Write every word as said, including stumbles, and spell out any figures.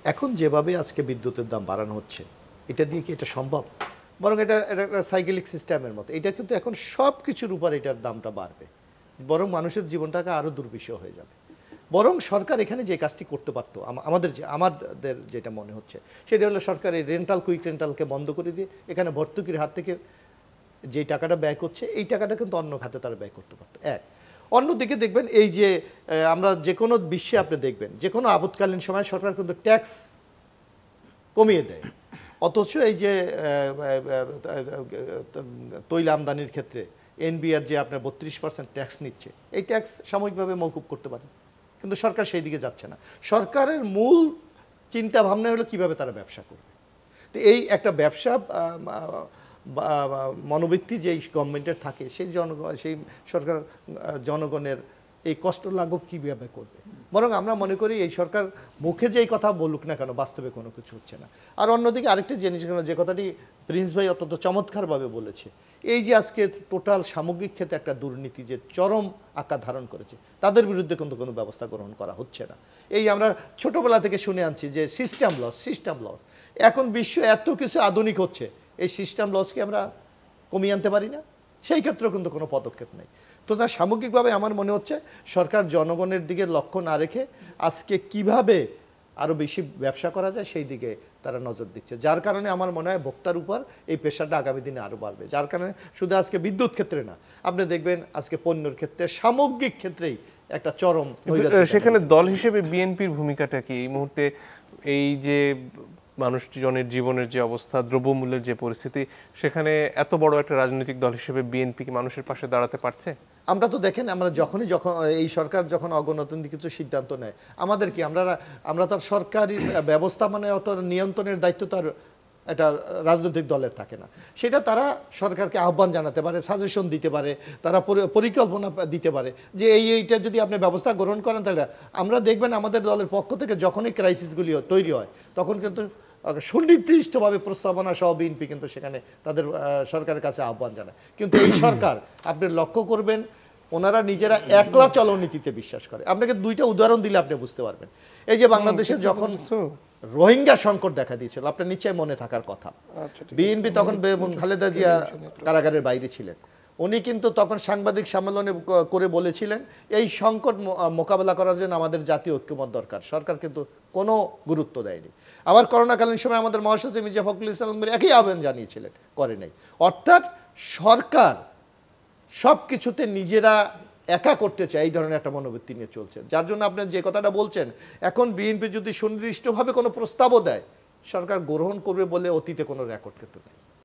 এখন যেভাবে আজকে বিদ্যুতের দাম বাড়ানো হচ্ছে, এটা দিয়ে কি এটা সম্ভব? বরং এটা এটা একটা সাইকেলিক সিস্টেমের মতো। এটা কিন্তু এখন সব কিছুর উপর এটার দামটা বাড়বে, বরং মানুষের জীবনটাকে আরও দুর্বিষহ হয়ে যাবে। বরং সরকার এখানে যে কাজটি করতে পারতো, আমাদের যে আমাদের যেটা মনে হচ্ছে সেটা হলো সরকার এই রেন্টাল কুইক রেন্টালকে বন্ধ করে দিয়ে এখানে ভর্তুকির হাত থেকে যে টাকাটা ব্যয় করছে এই টাকাটা কিন্তু অন্য খাতে তারা ব্যয় করতে পারতো। এক, অন্যদিকে দেখবেন এই যে আমরা যে কোনো বিশ্বে আপনি দেখবেন যে কোনো আপৎকালীন সময় সরকার কিন্তু ট্যাক্স কমিয়ে দেয়, অথচ এই যে তৈল আমদানির ক্ষেত্রে এনবিআর যে আপনার বত্রিশ পার্সেন্ট ট্যাক্স নিচ্ছে, এই ট্যাক্স সাময়িকভাবে মওকুফ করতে পারে, কিন্তু সরকার সেই দিকে যাচ্ছে না। সরকারের মূল চিন্তা ভাবনা হলো কিভাবে তারা ব্যবসা করবে। তো এই একটা ব্যবসা মনোবৃত্তি যেই গভর্নমেন্টের থাকে, সেই জনগণ সেই সরকার জনগণের এই কষ্ট লাঘব কীভাবে করবে। বরং আমরা মনে করি এই সরকার মুখে যেই কথা বলুক না কেন, বাস্তবে কোনো কিছু হচ্ছে না। আর অন্যদিকে আরেকটি জিনিস, যে কথাটি প্রিন্স ভাই অত্যন্ত চমৎকারভাবে বলেছে, এই যে আজকে টোটাল সামগ্রিক ক্ষেত্রে একটা দুর্নীতি যে চরম আকার ধারণ করেছে, তাদের বিরুদ্ধে কিন্তু কোনো ব্যবস্থা গ্রহণ করা হচ্ছে না। এই আমরা ছোটোবেলা থেকে শুনে আনছি যে সিস্টেম লস সিস্টেম লস। এখন বিশ্ব এত কিছু আধুনিক হচ্ছে, এই সিস্টেম লসকে আমরা কমিয়ে আনতে পারি না? সেই ক্ষেত্রেও কিন্তু কোনো পদক্ষেপ নেই। তো তার সামগ্রিকভাবে আমার মনে হচ্ছে সরকার জনগণের দিকে লক্ষ্য না রেখে আজকে কিভাবে আরও বেশি ব্যবসা করা যায় সেই দিকে তারা নজর দিচ্ছে, যার কারণে আমার মনে হয় ভোক্তার উপর এই প্রেশারটা আগামী দিনে আরও বাড়বে। যার কারণে শুধু আজকে বিদ্যুৎ ক্ষেত্রে না, আপনি দেখবেন আজকে পণ্যের ক্ষেত্রে সামগ্রিক ক্ষেত্রেই একটা চরম। সেখানে দল হিসেবে বিএনপির ভূমিকাটা কি এই মুহূর্তে? এই যে মানুষজনের জীবনের যে অবস্থা, দ্রব্যমূল্যের যে পরিস্থিতি, সেখানে এত বড় একটা রাজনৈতিক দল হিসেবে বিএনপি কি মানুষের পাশে দাঁড়াতে পারছে? আমরা তো দেখেন, আমরা যখনই যখন এই সরকার যখন অগণতান্ত্রিক কিছু সিদ্ধান্ত নেয়, আমাদের কি আমরা আমরা তার সরকারি ব্যবস্থা মানে অত নিয়ন্ত্রণের দায়িত্ব তার একটা রাজনৈতিক দলের থাকে না। সেটা তারা সরকারকে আহ্বান জানাতে পারে, সাজেশন দিতে পারে, তারা পরিকল্পনা দিতে পারে যে এই এইটা যদি আপনি ব্যবস্থা গ্রহণ করেন তাহলে। আমরা দেখবেন আমাদের দলের পক্ষ থেকে যখনই ক্রাইসিসগুলি তৈরি হয় তখন কিন্তু সুনির্দিষ্টভাবে প্রস্তাবনা সহ বিএনপি কিন্তু সেখানে তাদের সরকারের কাছে আহ্বান জানায়। কিন্তু এই সরকার আপনি লক্ষ্য করবেন ওনারা নিজেরা একলা চলনীতিতে বিশ্বাস করে। আপনাকে দুইটা উদাহরণ দিলে আপনি বুঝতে পারবেন। এই যে বাংলাদেশে যখন রোহিঙ্গা সংকট দেখা দিয়েছিল, আপনার নিশ্চয়ই মনে থাকার কথা, বিএনপি তখন খালেদা জিয়া কারাগারের বাইরে ছিলেন, উনি কিন্তু তখন সাংবাদিক সম্মেলনে করে বলেছিলেন এই সংকট মোকাবেলা করার জন্য আমাদের জাতীয় ঐক্যমত দরকার। সরকার কিন্তু কোনো গুরুত্ব দেয়নি। আবার করোনাকালীন সময় আমাদের মহাসচিব মির্জা ফখরুল ইসলাম একই আহ্বান জানিয়েছিলেন, করে নাই। অর্থাৎ সরকার সব কিছুতে নিজেরা একা করতে চায়, এই ধরনের একটা মনোবৃত্তি নিয়ে চলছে। যার জন্য আপনি যে কথাটা বলছেন, এখন বিএনপি যদি সুনির্দিষ্টভাবে কোনো প্রস্তাবও দেয়, সরকার গ্রহণ করবে বলে অতীতে কোনো রেকর্ড কিন্তু নেই।